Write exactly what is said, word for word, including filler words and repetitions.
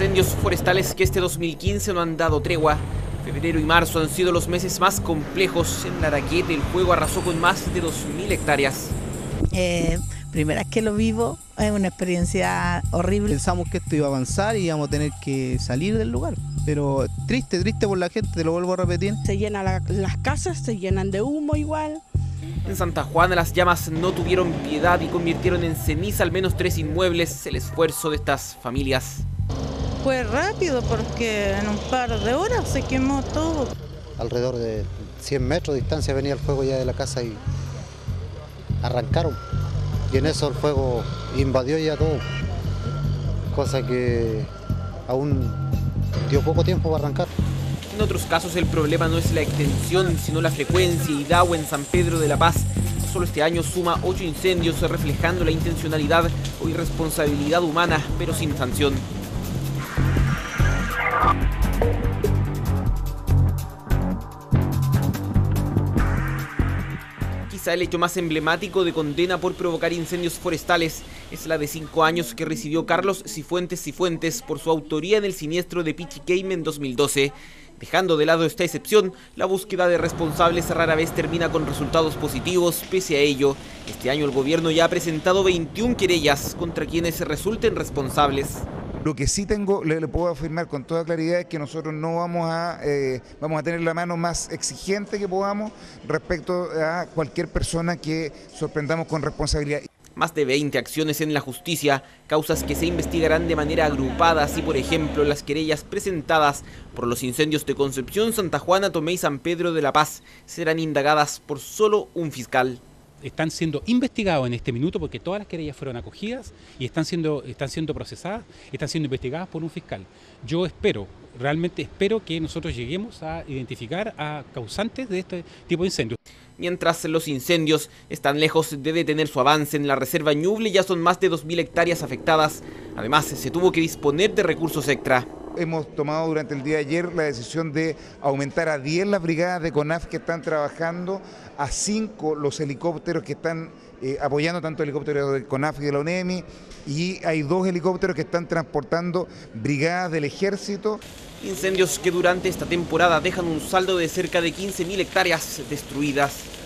Incendios forestales que este dos mil quince no han dado tregua. Febrero y marzo han sido los meses más complejos. En Laraquete el fuego arrasó con más de dos mil hectáreas. Eh, primera vez que lo vivo, es una experiencia horrible. Pensamos que esto iba a avanzar y íbamos a tener que salir del lugar, pero triste, triste por la gente, te lo vuelvo a repetir. Se llenan la, las casas, se llenan de humo igual. En Santa Juana las llamas no tuvieron piedad y convirtieron en ceniza al menos tres inmuebles. El esfuerzo de estas familias. Fue rápido porque en un par de horas se quemó todo. Alrededor de cien metros de distancia venía el fuego ya de la casa y arrancaron. Y en eso el fuego invadió ya todo, cosa que aún dio poco tiempo para arrancar. En otros casos el problema no es la extensión, sino la frecuencia. Idagua en San Pedro de la Paz solo este año suma ocho incendios, reflejando la intencionalidad o irresponsabilidad humana, pero sin sanción. Quizá el hecho más emblemático de condena por provocar incendios forestales es la de cinco años que recibió Carlos Cifuentes Cifuentes por su autoría en el siniestro de Pichiqueime en dos mil doce. Dejando de lado esta excepción, la búsqueda de responsables rara vez termina con resultados positivos. Pese a ello, este año el gobierno ya ha presentado veintiuna querellas contra quienes resulten responsables. Lo que sí tengo, le, le puedo afirmar con toda claridad es que nosotros no vamos a, eh, vamos a tener la mano más exigente que podamos respecto a cualquier persona que sorprendamos con responsabilidad. Más de veinte acciones en la justicia, causas que se investigarán de manera agrupada, así por ejemplo las querellas presentadas por los incendios de Concepción, Santa Juana, Tomé y San Pedro de la Paz serán indagadas por solo un fiscal. Están siendo investigados en este minuto porque todas las querellas fueron acogidas y están siendo, están siendo procesadas, están siendo investigadas por un fiscal. Yo espero, realmente espero que nosotros lleguemos a identificar a causantes de este tipo de incendios. Mientras los incendios están lejos de detener su avance, en la reserva Ñuble ya son más de dos mil hectáreas afectadas. Además, se tuvo que disponer de recursos extra. Hemos tomado durante el día de ayer la decisión de aumentar a diez las brigadas de CONAF que están trabajando, a cinco los helicópteros que están eh, apoyando, tanto helicópteros de CONAF y de la UNEMI, y hay dos helicópteros que están transportando brigadas del ejército. Incendios que durante esta temporada dejan un saldo de cerca de quince mil hectáreas destruidas.